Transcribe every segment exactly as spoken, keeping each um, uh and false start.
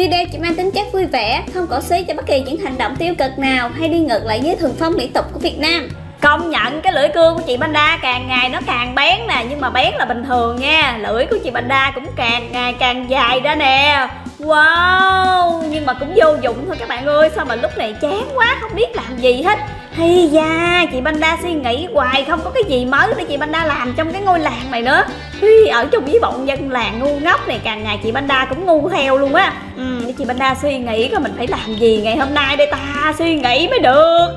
Video chỉ mang tính chất vui vẻ, không cổ suý cho bất kỳ những hành động tiêu cực nào hay đi ngược lại với thuần phong mỹ tục của Việt Nam. Công nhận cái lưỡi cưa của chị Panda càng ngày nó càng bén nè, nhưng mà bén là bình thường nha. Lưỡi của chị Panda cũng càng ngày càng dài ra nè. Wow, nhưng mà cũng vô dụng thôi các bạn ơi. Sao mà lúc này chán quá không biết làm gì hết. Hay da, chị Panda suy nghĩ hoài không có cái gì mới để chị Panda làm trong cái ngôi làng này nữa. Ui, ở chung với bọn dân làng ngu ngốc này càng ngày chị Panda cũng ngu theo luôn á. Ừ, chị Panda suy nghĩ coi mình phải làm gì ngày hôm nay để ta suy nghĩ mới được.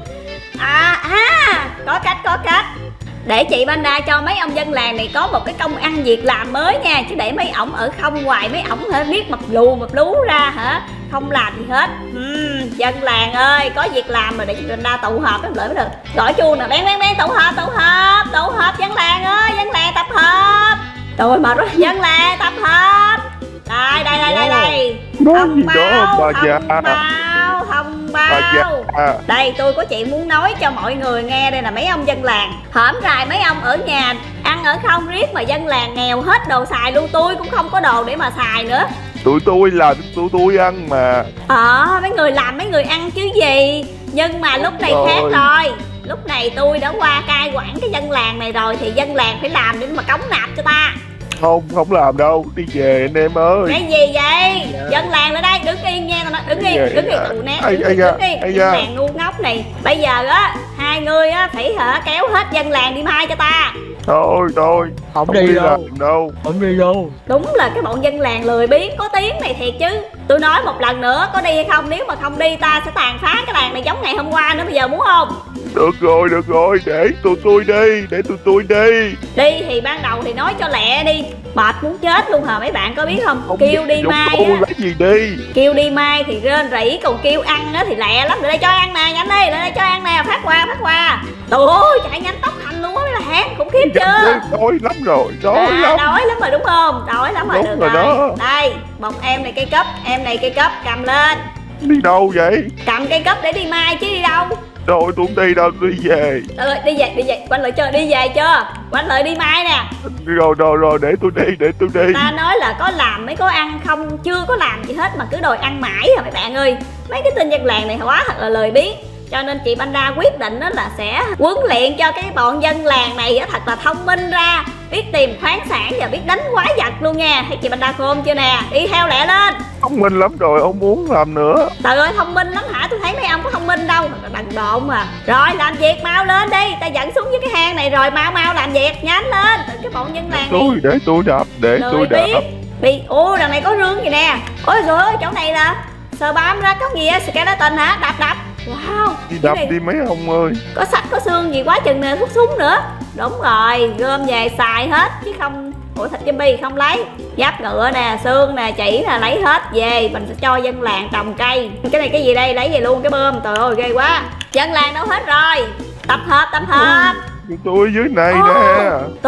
À, à, có cách, có cách. Để chị Panda cho mấy ông dân làng này có một cái công ăn việc làm mới nha. Chứ để mấy ổng ở không hoài, mấy ổng hả biết mập lù mập lú ra hả, không làm gì hết. uhm, Dân làng ơi, có việc làm rồi để chị Panda tụ họp lắm lợi mới được. Gọi chuông nè, bén bén bén, tụ họp, tụ họp, tụ họp dân làng ơi, dân làng tập hợp. Trời mệt quá, dân làng tập hợp. Đây, đây, đây, đây, đây. Thông báo, thông báo, thông báo. Đây, tôi có chuyện muốn nói cho mọi người nghe đây là mấy ông dân làng. Hổm rày mấy ông ở nhà ăn ở không riết mà dân làng nghèo hết đồ xài luôn. Tôi cũng không có đồ để mà xài nữa. Tụi tôi làm, tụi tôi ăn mà. Ờ, mấy người làm mấy người ăn chứ gì. Nhưng mà lúc này khác rồi. Lúc này tôi đã qua cai quản cái dân làng này rồi thì dân làng phải làm để mà cống nạp cho ta. Không, không làm đâu, đi về anh em ơi. Cái gì vậy? Dạ. Dân làng ở đây, đứng yên nha, tao nói, đứng yên, đứng yên, tụi nè, đứng yên, đứng yên, dân làng ngu ngốc này. Bây giờ á, hai người á, phải hả, kéo hết dân làng đi mai cho ta. Thôi, thôi, không, không đi, đi đâu. đâu Không đi đâu. Đúng là cái bọn dân làng lười biếng có tiếng này thiệt chứ. Tôi nói một lần nữa, có đi hay không, nếu mà không đi ta sẽ tàn phá cái làng này giống ngày hôm qua nữa, bây giờ muốn không? Được rồi, được rồi, để tụi tôi đi, để tụi tôi đi. Đi thì ban đầu thì nói cho lẹ đi. Mệt muốn chết luôn hả mấy bạn có biết không? Không, kêu đi mai á, lấy gì đi. Kêu đi mai thì rên rỉ, còn kêu ăn á thì lẹ lắm. Lại đây cho ăn nè, nhanh đi, lại đây cho ăn nè, phát qua, phát qua. Trời ơi, chạy nhanh tốc hành luôn á mấy bạn, khủng khiếp chưa? Đói lắm rồi, đói à, lắm. Đói lắm rồi đúng không? Đói lắm rồi, đúng được rồi, rồi. Đó. Đây, một em này cây cấp, em này cây cấp, cầm lên. Đi đâu vậy? Cầm cây cấp để đi mai chứ đi đâu. Rồi tôi không đi đâu, tôi đi về. Rồi đi về, đi về, quanh lại chơi, đi về chưa? Quanh lại đi mai nè. Rồi rồi rồi, để tôi đi, để tôi đi. Ta nói là có làm mới có ăn, không chưa có làm gì hết mà cứ đòi ăn mãi à mấy bạn ơi. Mấy cái tên dân làng này quá thật là lười biếng. Cho nên chị Panda quyết định đó là sẽ huấn luyện cho cái bọn dân làng này thật là thông minh ra, biết tìm khoáng sản và biết đánh quái vật luôn nha. Thấy chị Panda khôn chưa nè? Đi theo lẹ lên. Thông minh lắm rồi, ông muốn làm nữa. Trời ơi, thông minh lắm hả? Tôi thấy mấy ông có thông minh đâu, đần độn mà. Rồi làm việc mau lên đi, ta dẫn xuống với cái hang này rồi, mau mau làm việc, nhanh lên. Từ cái bọn dân làng tôi, này để tôi đạp, để lười tôi đạp. Bị, ô đằng này có rương gì nè. Ôi trời ơi, chỗ này là sờ bám ra có gì á, skeleton hả? Đạp đạp. Wow, đi đập này... đi mấy ông ơi. Có sắt có xương gì quá chừng nè, thuốc súng nữa. Đúng rồi, gom về xài hết chứ không. Ủa thịt zombie không lấy. Giáp ngựa nè, xương nè, chỉ nè, lấy hết về. Mình sẽ cho dân làng trồng cây. Cái này cái gì đây, lấy về luôn cái bơm. Trời ơi ghê quá. Dân làng đâu hết rồi? Tập hợp, tập hợp. Tụi tôi dưới này Ô, nè.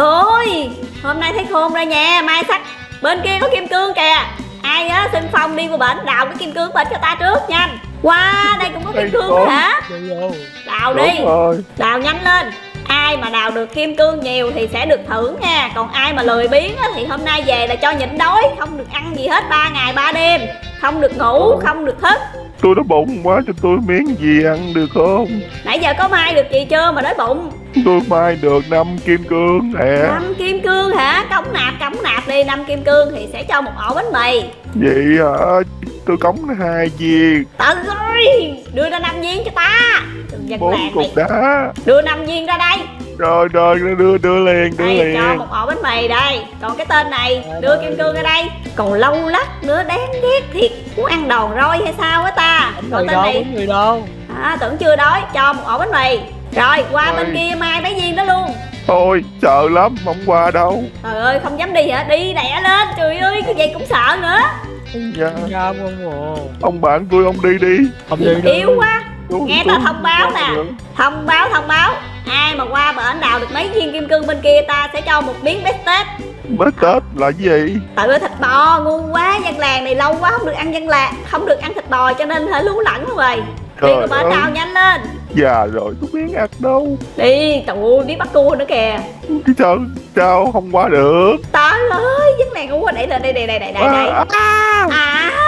tôi hôm nay thấy khôn ra nha. Mai sắc bên kia có kim cương kìa. Ai á xưng phong đi qua bển đào cái kim cương bển cho ta trước nhanh. Wow, đây cũng có kim cương nữa hả? Đào đi, đào nhanh lên. Ai mà đào được kim cương nhiều thì sẽ được thưởng nha. Còn ai mà lười biếng thì hôm nay về là cho nhịn đói. Không được ăn gì hết ba ngày ba đêm. Không được ngủ, không được thức. Tôi đói bụng quá, cho tôi miếng gì ăn được không? Nãy giờ có mai được gì chưa mà đói bụng? Tôi mai được năm kim cương nè. Năm kim cương hả? Cống nạp, cống nạp đi. Năm kim cương thì sẽ cho một ổ bánh mì. Vậy hả? Tôi cống hai viên. Tự ơi, đưa ra năm viên cho ta. Bốn cục đá. Đưa năm viên ra đây. Rồi rồi, đưa đưa liền, đưa đây, liền. cho một ổ bánh mì đây. Còn cái tên này đưa kim cương ra đây. Còn lâu lắc nữa, đáng ghét thiệt. Muốn ăn đòn roi hay sao á ta? Còn tên này người đâu? À, tưởng chưa đói, cho một ổ bánh mì. Rồi qua rồi. Bên kia mai mấy viên đó luôn. Thôi sợ lắm, không qua đâu. Trời ơi không dám đi hả? Đi lẹ lên. Trời ơi cái gì cũng sợ nữa. Dạ. Dạ, ông, ông bạn tôi ông đi đi. Không đi đi. Yếu quá. Tôi, nghe tôi, tao thông báo nè. Thông báo thông báo. Ai mà qua bển đào được mấy viên kim cương bên kia ta sẽ cho một miếng bít tết. Bít tết là cái gì? Tại ơi thịt bò ngu quá, dân làng này lâu quá không được ăn dân làng, không được ăn thịt bò cho nên hả lú lẫn luôn rồi. Đi qua bển đào nhanh lên. Dạ rồi, tôi biết ăn đâu. Đi, trời ơi biết bắt cua nữa kìa. Cái sao, sao không qua được? Trời ơi, dân làng ngu quá, đẩy lên đây đây đây đây đây. À, à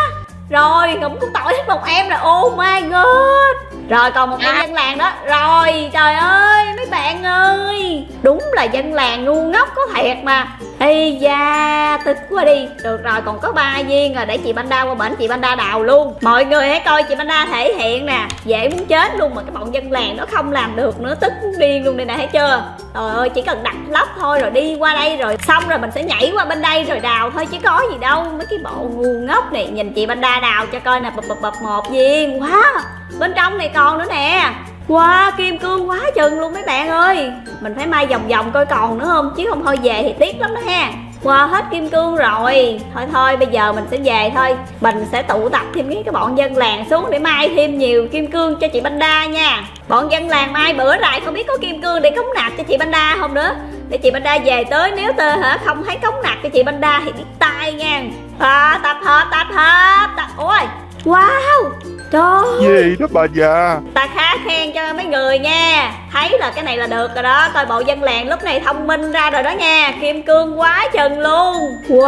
Rồi cũng cũng tội hết một em rồi. Oh my god. Rồi còn một em dân làng đó. Rồi trời ơi mấy bạn ơi, đúng là dân làng ngu ngốc có thiệt mà. Ây da tức quá đi. Được rồi còn có ba viên rồi, để chị Panda qua bển chị Panda đào luôn. Mọi người hãy coi chị Panda thể hiện nè, dễ muốn chết luôn mà cái bọn dân làng nó không làm được nữa, tức muốn điên luôn đây nè, thấy chưa? Trời ơi chỉ cần đặt lóc thôi rồi đi qua đây rồi xong rồi mình sẽ nhảy qua bên đây rồi đào thôi chứ có gì đâu. Mấy cái bộ ngu ngốc này, nhìn chị Panda đào cho coi nè, bập bập bập một viên. Wow, bên trong này còn nữa nè. Wow, kim cương quá chừng luôn mấy bạn ơi. Mình phải may vòng vòng coi còn nữa không, chứ không thôi về thì tiếc lắm đó ha. Wow, hết kim cương rồi. Thôi thôi bây giờ mình sẽ về thôi. Mình sẽ tụ tập thêm cái bọn dân làng xuống để may thêm nhiều kim cương cho chị Panda nha. Bọn dân làng mai bữa lại không biết có kim cương để cống nạp cho chị Panda không nữa. Để chị Panda về tới nếu tơ hả không thấy cống nạp cho chị Panda thì biết tay nha. À, tập hợp tập hợp tập. Ôi wow, trời Gì đó bà già. ta khá khen cho mấy người nha. Thấy là cái này là được rồi đó. Coi bộ dân làng lúc này thông minh ra rồi đó nha. Kim cương quá chừng luôn.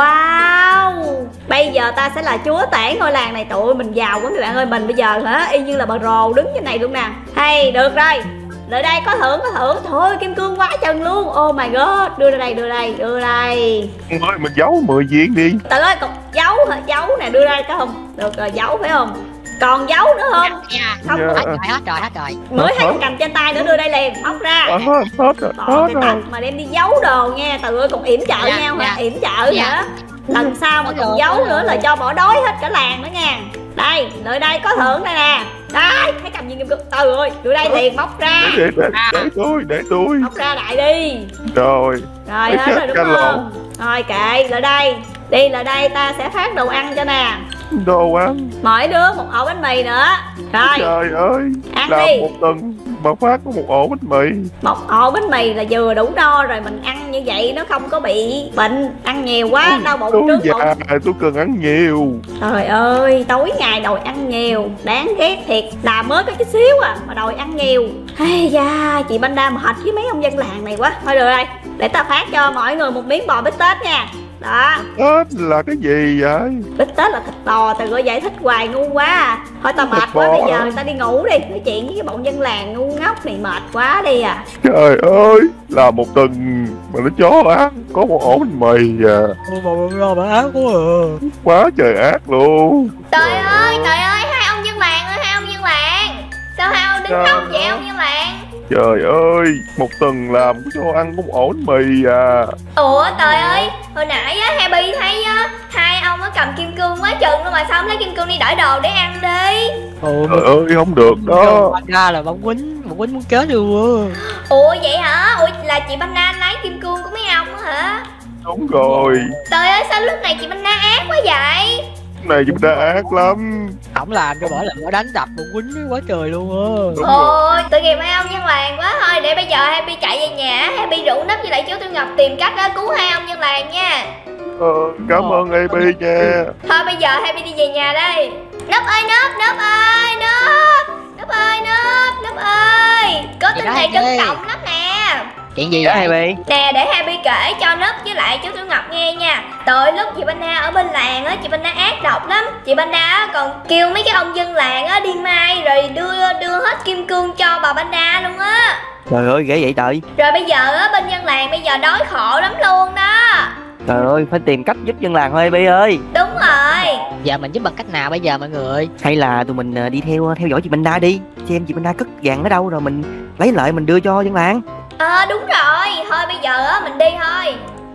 Wow, bây giờ ta sẽ là chúa tể ngôi làng này. Tụi mình giàu quá mấy bạn ơi. Mình bây giờ hả y như là bà rồ đứng trên này luôn nè. Hay được rồi, lại đây có thưởng có thưởng. Thôi kim cương quá chừng luôn. Oh my god, đưa ra đây đưa đây đưa đây. Thôi mình giấu mười viên đi. Tự ơi còn giấu hả? Giấu nè, đưa ra có không? Được rồi, giấu phải không? Còn giấu nữa không? Dạ. Không Dạ. Hết rồi, hết rồi, hết rồi. mới thấy con cầm trên tay nữa, đưa đây liền, móc ra. À, hết rồi, Bỏ hết cái rồi. tách mà đem đi giấu đồ nha. Tự ơi còn yểm trợ Dạ, nhau hả? dạ. Yểm trợ Dạ. hả? Lần sau mà Có còn được, giấu có nữa được. là cho bỏ đói hết cả làng nữa nha. Đây, đợi đây có thưởng đây nè. Đây, thấy cầm viên kim cương. Từ ơi, đưa đây liền, móc ra. Để, để, để tôi, để tôi. Móc ra đại đi. Rồi. Rồi Để hết chết rồi đúng cả không? lộn. Rồi kệ, lại đây. Đi lại đây ta sẽ phát đồ ăn cho nè. Đồ ăn. Mỗi đứa một ổ bánh mì nữa. Rồi, Trời ơi. ăn Làm đi. một tuần mà phát có một ổ bánh mì. Một ổ bánh mì là vừa đủ no rồi. Mình ăn như vậy nó không có bị bệnh. Ăn nhiều quá đau bụng Tôi trước già, bụng. tôi cần ăn nhiều. Trời ơi, tối ngày đòi ăn nhiều. Đáng ghét thiệt. Làm mới có chút xíu à mà đòi ăn nhiều. Hay da, chị Panda mệt với mấy ông dân làng này quá. Thôi được rồi, để ta phát cho mọi người một miếng bò bít tết nha. Đó, Tết là cái gì vậy? bít tết là thịt bò. Từ gọi giải thích hoài ngu quá à. Thôi tao mệt Thịt quá, bò bây giờ hả? ta đi ngủ đi. Nói chuyện với cái bọn dân làng ngu ngốc này mệt quá đi à. Trời ơi, là một tuần mà nó chó ác, có một ổ bánh mì à. Ôi mà bà ác quá à. Quá trời ác luôn. Trời ơi, trời ơi, hai ông dân làng ơi, hai ông dân làng. Sao hai ông đứng Trời khóc vậy ơi. ông dân làng? Trời ơi, một tuần làm có cho ăn có một ổ bánh mì à. Ủa trời ơi, hồi nãy á Happy thấy á hai ông á cầm kim cương quá chừng luôn mà sao không lấy kim cương đi đổi đồ để ăn đi. Ồ Trời ơi, không được đó. ra là bóng quýnh, bóng quýnh muốn chết luôn á. Ủa vậy hả? Ủa là chị Panda lấy kim cương của mấy ông á hả? Đúng rồi. Trời ơi sao lúc này chị Panda ác quá vậy? Cái này chúng ta ác lắm. Ổng làm cho mỗi lần nó đánh đập bóng quýnh quá trời luôn á. Đúng rồi. Ôi tội nghiệp mấy ông dân làng quá. Thôi để bây giờ Happy chạy về nhà, Happy rủ Nấp với lại chú Tư Ngọc tìm cách đó cứu hai ông dân làng nha. Ờ, cảm ơn a bê nha. Thôi bây giờ Happy đi về nhà đây. Nấp ơi Nấp, Nấp ơi Nấp, Nấp ơi Nấp, Nấp ơi, có Gì tin đó này Happy? trân trọng lắm nè. Chuyện gì Dạ vậy? Happy. Nè để Happy kể cho Nấp với lại chú Tiểu Ngọc nghe nha. Tội lúc chị Panda ở bên làng á, chị Panda ác độc lắm. Chị Panda á còn kêu mấy cái ông dân làng á đi mai rồi đưa đưa hết kim cương cho bà Panda luôn á. Trời ơi ghê vậy trời. Rồi bây giờ á bên dân làng bây giờ đói khổ lắm luôn đó. Trời ơi phải tìm cách giúp dân làng thôi Bi ơi. Đúng rồi. Giờ mình giúp bằng cách nào bây giờ mọi người? Hay là tụi mình ờ, đi theo theo dõi chị Panda đi, xem chị Panda cất vàng ở đâu rồi mình lấy lại mình đưa cho dân làng. Ờ đúng rồi. Thôi bây giờ á mình đi thôi.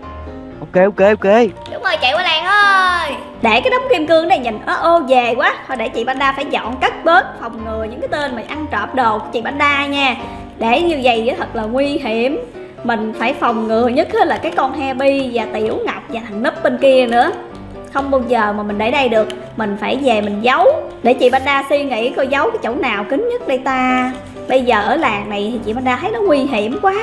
Ok ok ok. Đúng rồi, chạy qua làng thôi. Để cái đống kim cương này nhìn ớ ô về quá. Thôi để chị Panda phải dọn cất bớt, phòng ngừa những cái tên mà ăn trộm đồ của chị Panda nha. Để như vậy á thật là nguy hiểm. Mình phải phòng ngừa nhất là cái con Happy và Tiểu Ngọc và thằng Núp bên kia nữa. Không bao giờ mà mình để đây được. Mình phải về mình giấu. Để chị Panda suy nghĩ coi giấu cái chỗ nào kín nhất đây ta. Bây giờ ở làng này thì chị Panda thấy nó nguy hiểm quá.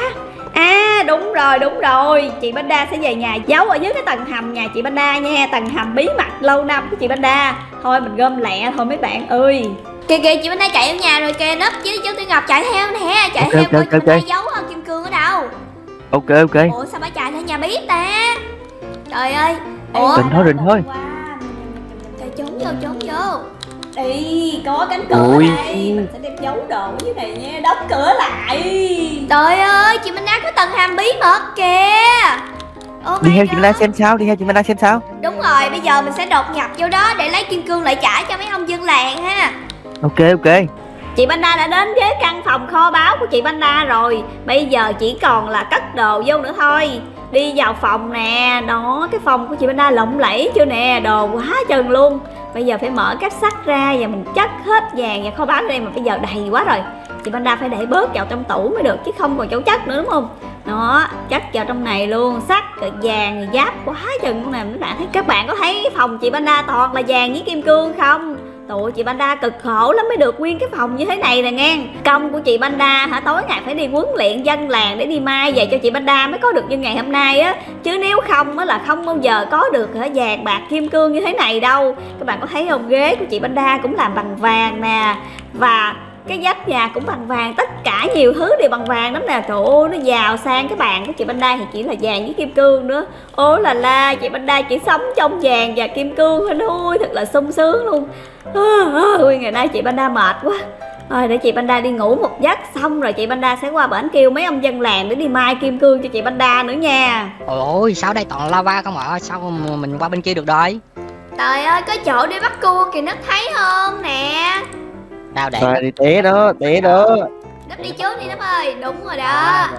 À đúng rồi đúng rồi, chị Panda sẽ về nhà giấu ở dưới cái tầng hầm nhà chị Panda nha. Tầng hầm bí mật lâu năm của chị Panda. Thôi mình gom lẹ thôi mấy bạn ơi. Kìa kìa chị Panda chạy ở nhà rồi kìa, Núp với chú Tư Ngọc chạy theo nè. Chạy Ok, theo ok, coi chị ok. Panda giấu kim cương ở đâu. Ok ok. Ủa sao bà chạy theo nhà biết ta. Trời ơi. Ủa Rình thôi rình thôi. Trời trốn vô trốn vô. Đi, có cánh cửa Ui. đây. Mình sẽ đem giấu đồ ở dưới này nha. Đóng cửa lại. Trời ơi, chị Minh Đa có tầng hầm bí mật kìa. Oh Đi theo my chị Minh Đa God. xem sao, đi theo chị Minh Đa xem sao. Đúng rồi, bây giờ mình sẽ đột nhập vô đó để lấy kim cương lại trả cho mấy ông dân làng ha. Ok ok. Chị Panda đã đến với căn phòng kho báu của chị Panda rồi. Bây giờ chỉ còn là cất đồ vô nữa thôi. Đi vào phòng nè. Đó, cái phòng của chị Panda lộng lẫy chưa nè. Đồ quá chừng luôn. Bây giờ phải mở cáp sắt ra và mình chất hết vàng và kho báu ở đây. Mà bây giờ đầy quá rồi. Chị Panda phải để bớt vào trong tủ mới được, chứ không còn chỗ chất nữa đúng không? Đó, chất vào trong này luôn. Sắt, rồi vàng, rồi giáp quá chừng luôn nè. Các bạn thấy, các bạn có thấy phòng chị Panda toàn là vàng với kim cương không? Tụi chị Panda cực khổ lắm mới được nguyên cái phòng như thế này nè nghe. Công của chị Panda hả, tối ngày phải đi huấn luyện dân làng để đi mai về cho chị Panda mới có được như ngày hôm nay á. Chứ nếu không á là không bao giờ có được hả vàng bạc kim cương như thế này đâu. Các bạn có thấy không, ghế của chị Panda cũng làm bằng vàng nè. Và cái vách nhà cũng bằng vàng, tất cả nhiều thứ đều bằng vàng lắm nè. Trời ơi, nó giàu sang. Cái bàn của chị Panda thì chỉ là vàng với kim cương nữa. Ô là la, chị Panda chỉ sống trong vàng và kim cương thôi. Ôi, thật là sung sướng luôn. Ôi, ngày nay chị Panda mệt quá. Rồi để chị Panda đi ngủ một giấc, xong rồi chị Panda sẽ qua bển kêu mấy ông dân làng để đi mai kim cương cho chị Panda nữa nha. Ôi ôi, sao đây toàn lava không ạ? Sao mà mình qua bên kia được rồi? Trời ơi, có chỗ để bắt cua kìa, Núp thấy không nè. Đâu để Rồi đi té đó, té đó. Núp đi trước đi Núp ơi, đúng rồi đó. À,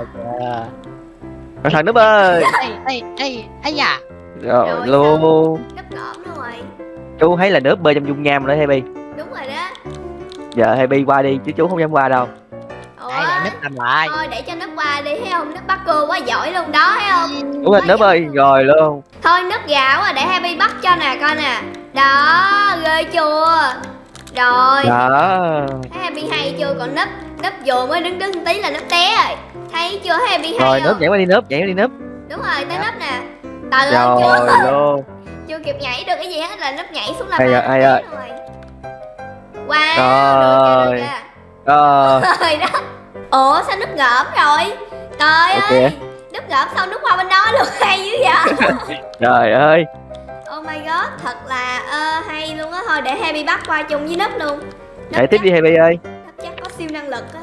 Rồi thằng Núp ơi. ê ê ê ây da. Rồi Rồi luôn. Núp ngợm luôn rồi. Chú thấy là Núp bơi trong dung nham rồi đó Happy. Đúng rồi đó. Giờ Happy qua đi chứ chú không dám qua đâu. Ủa, Đây để nít làm lại. thôi để cho Núp qua đi, thấy không? Núp bắt cua quá giỏi luôn đó, thấy không? Đúng rồi Núp ơi, rồi luôn. Thôi Núp gạo à, để Happy bắt cho nè, coi nè. Đó, ghê chưa? Rồi, Đó. thấy Happy hay chưa? Còn Núp, Núp vừa mới đứng đứng tí là Núp té rồi. Thấy chưa, thấy Happy hay Rồi không? Núp nhảy qua đi Núp, nhảy qua đi Núp. Đúng rồi, tới Núp nè. Từ từ Rồi chưa? luôn. Chưa kịp nhảy được cái gì hết là Núp nhảy xuống là Hay rồi, hay rồi. rồi. Wow, được Rồi. kìa, được kìa. Rồi. Rồi đó. Ủa sao Núp ngợm rồi? Trời Ok. ơi, Núp ngợm sao Núp qua bên đó luôn, hay dữ vậy? Trời ơi. Oh my god, thật là uh, hay luôn á. Thôi để Happy bắt qua chung với Núp luôn. Núp Chạy tiếp chắc- đi Happy ơi. Núp chắc có siêu năng lực á.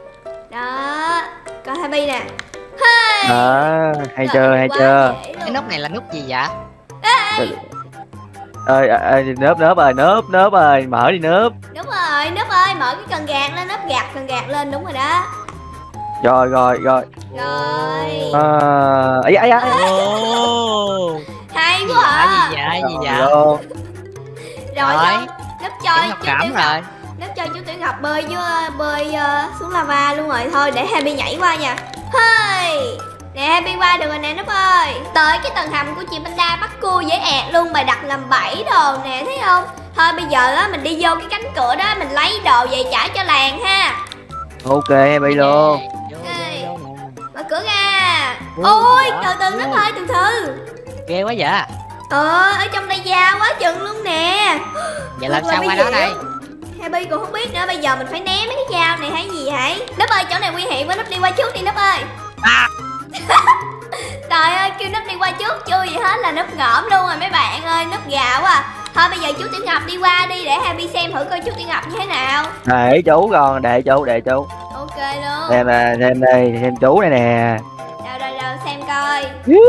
Đó, coi Happy nè. Hey. À, hay Ngợm chưa, hay quá chưa. dễ Cái luôn. nút này là nút gì vậy? Ơi, ơi Núp Núp ơi, Núp Núp ơi, mở đi Núp. Đúng rồi, Núp ơi, mở cái cần gạt lên, Núp gạt cần gạt lên, đúng rồi đó. Rồi rồi rồi. Rồi, À, ấy ấy ấy. Ồ. hay Gì quá vậy? à. Gì vậy? Gì vậy? Rồi. Rồi Rồi. xong, Núp cho Cái ngọc chú cảm Tiểu Ngọc, rồi. Núp cho chú Tiểu Ngọc bơi chứ bơi uh, xuống lava luôn rồi. Thôi để Happy nhảy qua nha. Hey. Nè Happy qua được rồi nè Núp ơi. Tới cái tầng hầm của chị Panda bắt cua dễ ẹt luôn, bài đặt làm bẫy đồ nè, thấy không? Thôi bây giờ á mình đi vô cái cánh cửa đó, mình lấy đồ về trả cho làng ha. Ok Happy luôn. Vô, Ê. vô, vô nè. Mở cửa ra. Ui, Ôi dạ. từ từ Núp ơi, từ từ. Ghê quá vậy. Ờ, ở trong đây da quá chừng luôn nè. Vậy làm Vượt sao qua qua bí đó đây? hiểm. Happy cũng không biết nữa, bây giờ mình phải né mấy cái dao này hay gì vậy? Núp ơi, chỗ này nguy hiểm quá, Núp đi qua trước đi Núp ơi. À. Trời ơi, kêu Núp đi qua trước chưa gì hết là Núp ngỡm luôn rồi mấy bạn ơi, Núp gà quá à. Thôi bây giờ chú Tiểu Ngọc đi qua đi để Happy xem thử coi chú Tiểu Ngọc như thế nào. Để chú còn, để chú, để chú. Ok luôn. Xem nè, xem đây, xem chú này nè. Đâu đâu đâu, xem coi.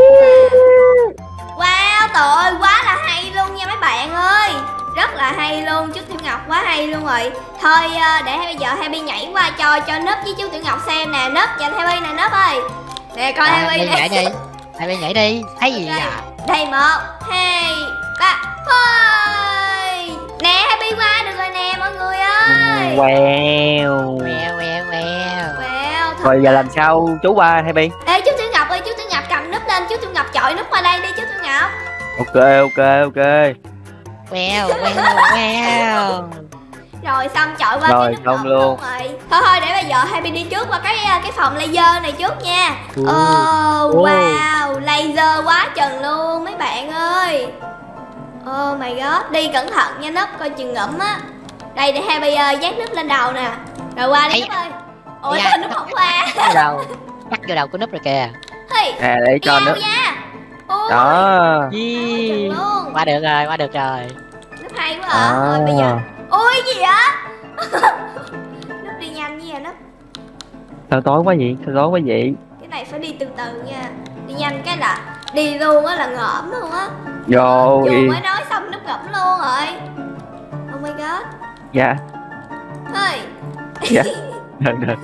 Wow, trời ơi, quá là hay luôn nha mấy bạn ơi. Rất là hay luôn, chú Tiểu Ngọc quá hay luôn rồi. Thôi để bây giờ Happy nhảy qua cho cho Núp với chú Tiểu Ngọc xem nè. Núp và Happy nè Núp ơi. Nè coi À, Happy đi nè. nhảy đi. Happy nhảy đi. Thấy gì Ok. vậy? Đây một, hai, ba, thôi. Nè Happy qua được rồi nè mọi người ơi. Wow. Queo queo queo. Wow, thật Rồi giờ là- làm sao chú qua Happy? Ê chú Tiểu Ngọc ơi, chú Tiểu Ngọc cầm núp lên, chú Tiểu Ngọc chọi núp qua đây đi chú Tiểu Ngọc. Ok ok ok. Queo queo queo. Rồi xong chọi qua Rồi, cái nút xong ngọt luôn. rồi. Thôi thôi để bây giờ Happy đi trước qua cái cái phòng laser này trước nha. Ừ. Oh Ồ. wow, laser quá chừng luôn mấy bạn ơi. Oh my god, đi cẩn thận nha núp, coi chừng ngẫm á. Đây để Happy ơi, dán núp lên đầu nè. Rồi qua đi Ây. núp ơi. Ôi Dạ. sao núp không qua. Cắt vô đầu. Cắt vô đầu của núp rồi kìa. Hey, À để cho cho nữa. nha. Ôi, Đó. chừng luôn. Qua được rồi, qua được rồi. Núp hay hay quá à. Thôi bây giờ ôi gì vậy? Nấp đi nhanh như vậy nấp. Sao tối quá vậy? Sao tối quá vậy? Cái này phải đi từ từ nha. Đi nhanh cái là đi luôn á là ngợm luôn á. Rồi. Vừa mới nói xong nấp ngẫm luôn rồi. Oh my god. Dạ. Thôi. Dạ. Đừng đừng.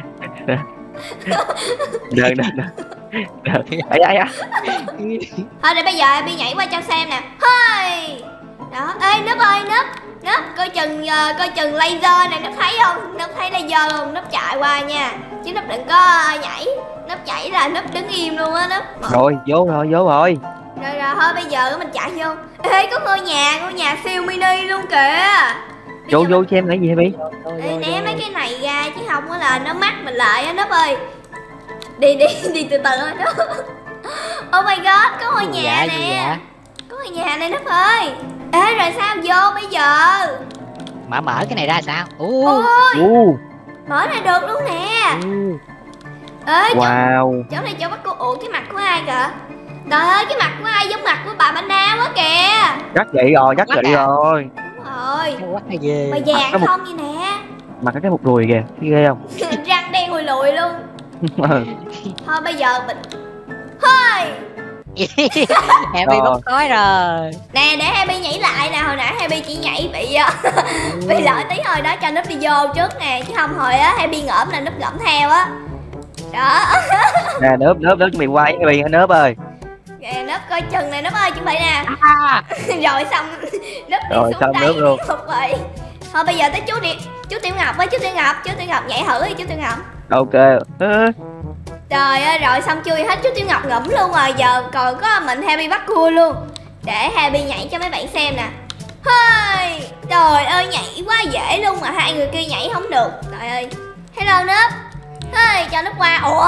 Đừng đừng đừng. Ấy ấy á. Thôi để bây giờ Abby nhảy qua cho xem nè. Thôi. Đó, ê Núp ơi Núp. Núp coi chừng uh, coi chừng laser này Núp thấy không? Núp thấy laser không? Núp chạy qua nha. Chứ Núp đừng có uh, nhảy. Núp nhảy là Núp đứng im luôn á Núp. Rồi, vô rồi, vô rồi. Rồi rồi thôi bây giờ mình chạy vô. Ê có ngôi nhà, ngôi nhà siêu mini luôn kìa. Vô vô xem cái gì hả Bi? Ê né mấy cái này ra chứ không có là nó mắc mình lại á Núp ơi. Đi đi đi từ từ thôi Núp. Oh my god, có ngôi nhà nè. Có ngôi nhà này Núp ơi. Ê rồi sao vô bây giờ? Mở mở cái này ra sao? Ui, Ui, mở ra được luôn nè. Ê wow. Chỗ này chỗ bắt cô. Ủa cái mặt của ai kìa? Trời ơi cái mặt của ai giống mặt của bà Panda quá kìa. Chắc vậy rồi, chắc vậy rồi. Đúng rồi. quá hay ghê. Mà vàng một... không vậy nè. Mặt cái một đùi kìa, thấy ghê không? Răng đen lùi lùi luôn. Thôi bây giờ mình thôi. Happy bốc khói rồi. Nè để Happy nhảy lại nè. Hồi nãy Happy chỉ nhảy bị bị lỡ tí hồi đó cho Núp đi vô trước nè. Chứ không hồi á Happy ngỡm là Núp ngỡm theo á. Đó. Nè nớp nớp nớp chuẩn bị quay cái Bi hả nớp ơi. Nè Núp coi chừng nè Núp ơi chuẩn bị nè. À. Rồi xong Núp đi rồi, xuống đây luôn. Vậy. Thôi bây giờ tới chú đi. Chú Tiểu Ngọc với chú Tiểu Ngọc. Chú Tiểu Ngọc nhảy thử đi chú Tiểu Ngọc. Ok. À. Trời ơi rồi xong chui hết chú Tiểu Ngọc ngẫm luôn rồi. Giờ còn có mình Happy bắt cua luôn. Để Happy nhảy cho mấy bạn xem nè. Hơi. Trời ơi nhảy quá dễ luôn mà hai người kia nhảy không được. Trời ơi. Hello Núp. Hơi cho Núp qua. Ủa.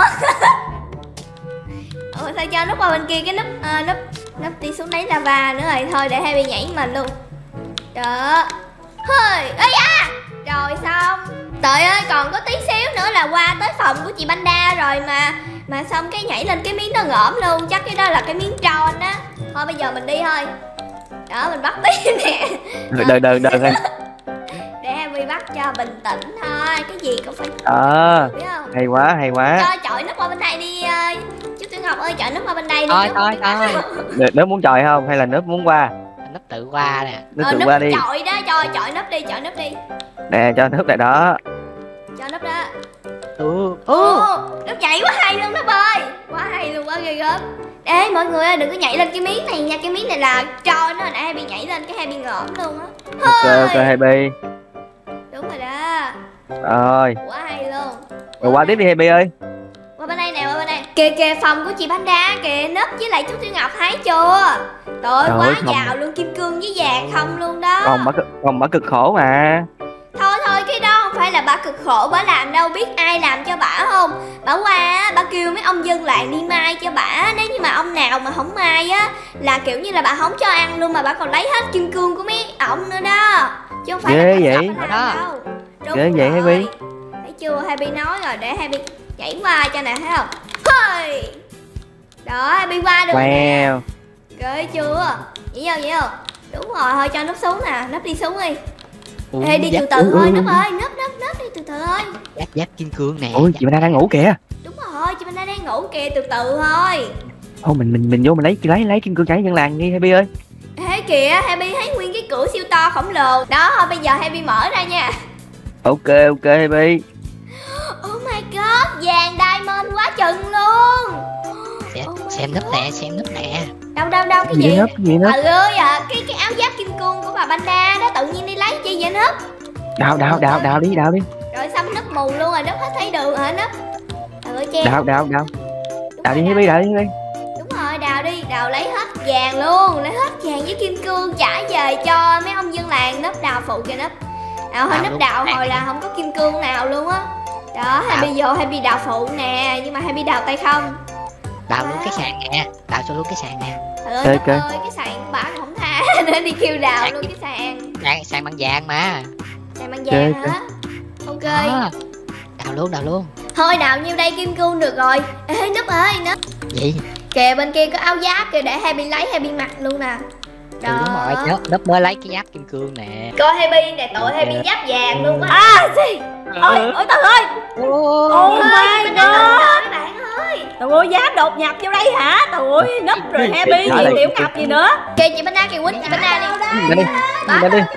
Ủa sao cho Núp qua bên kia cái Núp à, Núp Núp đi xuống đấy lava nữa rồi. Thôi để Happy nhảy mình luôn. Đó. Hơi. Ây da. Rồi xong. Trời ơi còn có tí xíu nữa là qua tới phòng của chị Panda rồi mà. Mà xong cái nhảy lên cái miếng nó ngõm luôn. Chắc cái đó là cái miếng tròn á. Thôi bây giờ mình đi thôi. Đó mình bắt tí nè. Đừng đừng đừng đừng. Để Happy bắt cho bình tĩnh thôi. Cái gì cũng phải. Ờ à, hay quá hay quá. Cho chọi Núp qua bên đây đi. Chú Tiểu Ngọc ơi chọi Núp qua bên đây đi. Thôi thôi thôi. Nớp muốn chọi không hay là nớp muốn qua? Núp tự qua nè. Nớp ờ, tự Núp qua đi. chọi đó cho chọi Núp đi chọi Núp đi. Nè cho nớp lại đó. Cho Núp đó. Ừ. Ừ. Núp nhảy quá hay luôn Núp ơi. Quá hay luôn quá ghê gớm. Ê mọi người ơi đừng có nhảy lên cái miếng này nha. Cái miếng này là tròn đó. Nãy Happy nhảy lên cái Happy ngỡm luôn á. Ok ok Happy. Đúng rồi đó. Rồi. Quá hay luôn. Rồi qua tiếp đi Happy ơi. Qua bên đây nè, qua bên đây. Kìa kìa phòng của chị Panda kìa, Núp với lại chú Tiểu Ngọc thấy chưa? Trời ơi quá giàu luôn, kim cương với vàng không luôn đó. Còn bà còn bà cực khổ mà. Thôi thôi cái đó không phải là bà cực khổ bà làm đâu, biết ai làm cho bà không? Bà qua bà kêu mấy ông dân làng đi mai cho bà. Nếu như mà ông nào mà không mai á là kiểu như là bà không cho ăn luôn, mà bà còn lấy hết kim cương của mấy ổng nữa đó. Chứ không phải ghê là vậy bà làm đâu. Đúng ghê vậy Happy. Thấy chưa, Happy nói rồi, để Happy nhảy qua cho nè, thấy không? Hơi. Đó, Happy qua được. Wow. Ghê chưa? Nhảy vô, nhảy vô. Đúng rồi, thôi cho Núp xuống nè, Núp đi xuống đi. Ủa, Ê đi giáp, từ từ ừ, thôi, ừ, Núp ừ. ơi, Núp, Núp, Núp đi từ từ thôi. giáp giáp kim cương nè. Ôi chị Panda đang ngủ kìa. Đúng rồi, chị Panda đang ngủ kìa, từ từ thôi. Ô mình mình mình vô mình lấy lấy lấy kim cương cháy dân làng đi Happy ơi. Ê kìa, Happy thấy nguyên cái cửa siêu to khổng lồ. Đó, thôi bây giờ Happy mở ra nha. Ok ok Happy. Oh my god, vàng diamond quá chừng luôn. Xem, Oh my xem núp God. nè, xem núp nè. Đâu đâu đâu, cái Gì gì? nấp cái gì nấp? Trời ơi à, cái cái áo giáp kim cương của bà Panda đó, tự nhiên đi lấy chi vậy Núp? Đào đào đào đào đi đào đi. Rồi xong Núp mù luôn rồi, Núp hết thấy đường hả Núp? Trời ơi, che. Đào đào đào. Đúng Đào rồi, đi Happy đào đi Happy. Đúng rồi, đào đi, đào lấy hết vàng luôn, lấy hết vàng với kim cương trả về cho mấy ông dân làng. Núp đào phụ kìa Núp. Đào hồi Đào Núp luôn. đào hồi là không có kim cương nào luôn á. Đó, Happy vô Happy đào phụ nè, nhưng mà Happy đào tay không. Đào luôn cái sàn nè, đào cho luôn cái sàn nè. Trời ơi, Ok. Núp ơi, cái sàn của bà không tha nên đi kêu đào Sàn luôn gì? cái sàn. Sàn, sàn bằng vàng mà. Sàn bằng vàng Ok, hả? Ok. Đó. Đào luôn, đào luôn. Thôi đào nhiêu đây kim cương được rồi. Ê Núp ơi, Núp. Gì? Kìa bên kia có áo giáp kìa, để Happy lấy Happy mặc luôn nè. Ừ, đúng rồi, nấp, nấp mới lấy cái giáp kim cương nè. Coi Happy nè, tội Happy giáp vàng luôn á. À gì? Ôi, ôi trời ơi. Oh my god. Các bạn ơi. Trời ơi, giáp đột nhập vô đây hả? Trời ơi, nấp rồi Happy gì Tiểu Ngọc gì nữa. Kìa chị Banda kìa quýnh chị Banda đi. Đi đi đi.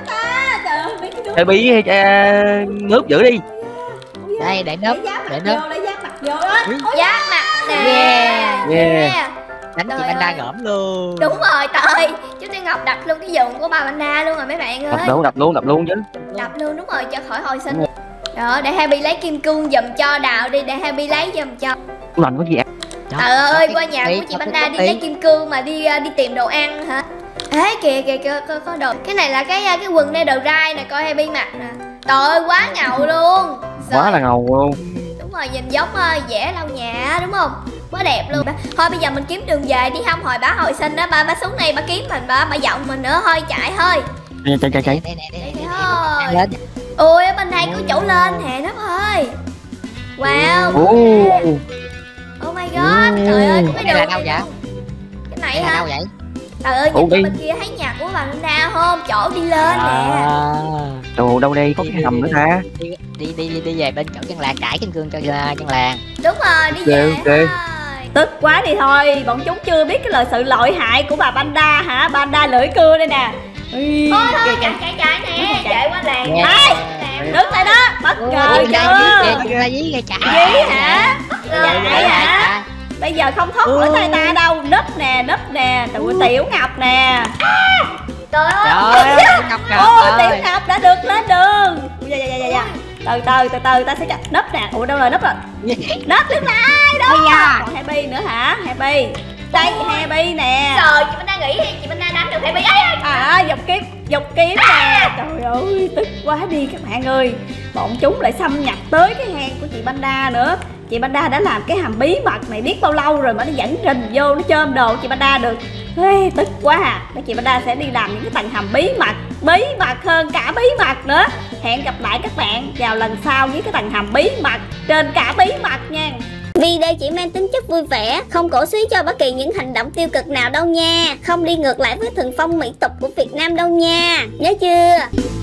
Happy ngớp giữ đi. Đây để nấp, để nấp. Lấy giáp mặt vô đó. Giáp mặt nè. Yeah. Đánh chị Banda gỡm luôn. Đúng rồi, trời. Chú Tiên Ngọc đặt luôn cái giường của bà Banda luôn rồi mấy bạn ơi. Đập luôn, đập luôn, đập luôn chứ. Đập luôn, đúng rồi, cho khỏi hồi sinh. Đó, để Happy lấy kim cương giùm cho Đào đi, để Happy lấy giùm cho. Lành có gì ạ? Trời ơi, qua nhà của chị Banda đi lấy kim cương mà đi đi tìm đồ ăn hả? Ê kìa kìa kìa, có, có đồ. Cái này là cái cái quần Netherite nè, coi Happy mặc nè. Trời ơi, quá ngầu luôn. Quá là ngầu luôn. Đúng rồi, nhìn giống uh, vẽ lau nhà đúng không? Quá đẹp luôn. Thôi bây giờ mình kiếm đường về đi, không hồi bà hồi sinh đó, ba bà xuống đây bà kiếm mình, bà bà giọng mình nữa, thôi chạy thôi. Chạy chạy chạy. Đây nè, đây nè, thôi. lên. Ôi ở bên đây có chỗ lên nè Nấp ơi. Wow. Oh, oh my god, trời ơi, có cái Cái này là đường đâu vậy? Cái này Cái này hả? đâu vậy? Trời ơi, Ủa, nhìn đi. bên kia thấy nhà của bà Linda không? Chỗ đi lên nè. đồ đâu đây có cái hầm nữa ta? Đi đi đi đi, đi về bên chỗ chân làng trải kim cương cho chân làng. Đúng rồi, đi về Ok, thôi. Tức quá đi thôi, bọn chúng chưa biết cái lời sự lợi hại của bà Panda hả? Panda lưỡi cưa đây nè. Ui, Thôi thôi, kìa, chạy chạy chạy nè, chạy qua làng. Yeah. Ai? đứng lại đó, bất ngờ Ôi, chưa? ra dí ra chạy. Dí hả? Rồi, Chạy hả? Bây giờ không thoát khỏi tay ta đâu. Nấp nè, nấp nè, tụi Tiểu Ngọc nè. Trời ơi. Trời ơi, Ngọc Ngọc Ôi, ơi. Tiểu Ngọc đã được lên đường. Dạ dạ dạ dạ. Từ từ từ từ ta sẽ chặt nấp nè. Ủa đâu rồi nấp rồi? Nấp đứng lại đó. Còn Happy nữa hả? Happy. Đây Happy nè. Trời, chị Minh đang nghĩ chị Minh đang đánh được Happy ấy. À, dọc kiếm, dọc kiếm nè. Trời ơi, tức quá đi các bạn ơi. Bọn chúng lại xâm nhập tới cái hang của chị Panda nữa. Chị Panda đã làm cái hầm bí mật này biết bao lâu rồi mà nó vẫn rình vô, nó chôm đồ chị Panda được. Ê, tức quá à. Cái chị Panda sẽ đi làm những cái tầng hầm bí mật, bí mật hơn cả bí mật nữa. Hẹn gặp lại các bạn vào lần sau với cái tầng hầm bí mật trên cả bí mật nha. Video chỉ mang tính chất vui vẻ, không cổ suý cho bất kỳ những hành động tiêu cực nào đâu nha. Không đi ngược lại với thuần phong mỹ tục của Việt Nam đâu nha. Nhớ chưa?